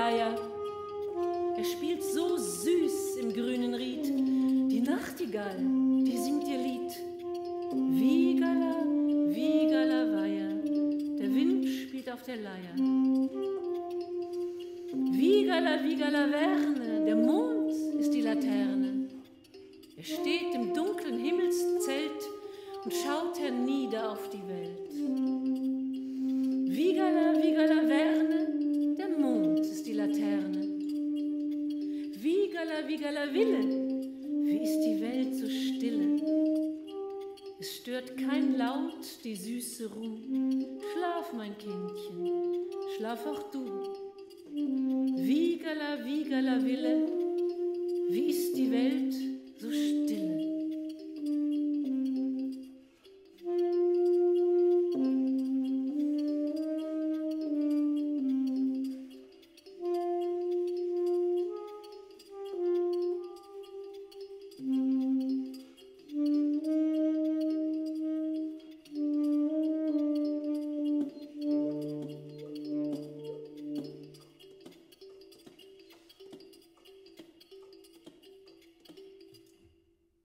Weiher. Er spielt so süß im grünen Ried. Die Nachtigall, die singt ihr Lied. Wiegala, Wiegala, Weiher. Der Wind spielt auf der Leier. Wiegala, Wiegala, Werne. Der Mond ist die Laterne. Er steht im dunklen Himmelszelt und schaut hernieder auf die Welt. Wiegala, Wiegala, Werne. Der Mond ist die Laterne. Wiegala, Wiegala, Wille, wie ist die Welt so stille. Es stört kein Laut die süße Ruh. Schlaf, mein Kindchen, schlaf auch du. Wiegala, Wiegala, Wille, wie ist die Welt so stille.